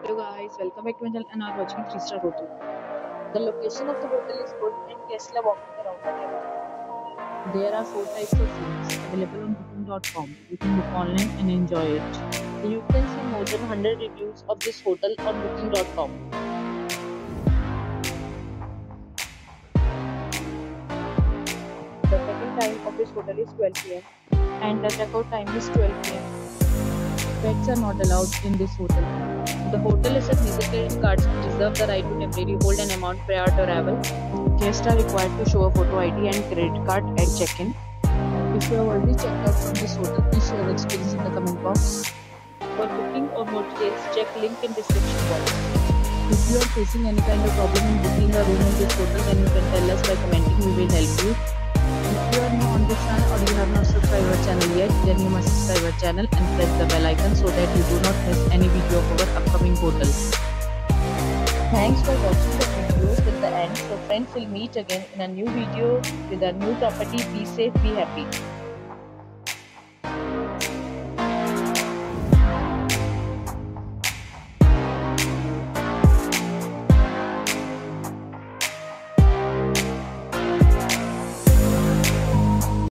Hello guys, welcome back to my channel and are watching 3-star hotel. The location of the hotel is good and guests love walking around the neighborhood. There are 4 types of rooms available on booking.com. You can book online and enjoy it. You can see more than 100 reviews of this hotel on booking.com. The check-in time of this hotel is 12 p.m. and the checkout time is 12 p.m. Pets are not allowed in this hotel. The hotel accepts major credit cards and reserve the right to temporarily hold an amount prior to arrival. Guests are required to show a photo ID and credit card at check-in. If you have already checked out from this hotel, please share your experience in the comment box. For booking or more details, check link in description box. If you are facing any kind of problem in booking a room in this hotel, then you can tell us by commenting. We will help you. If you are new on this channel or you have not subscribed our channel yet, then you must subscribe our channel and press the bell icon so that you do not miss any video of our upcoming hotel. Thanks for watching the video till the end. So friends, will meet again in a new video with a new property. Be safe, be happy.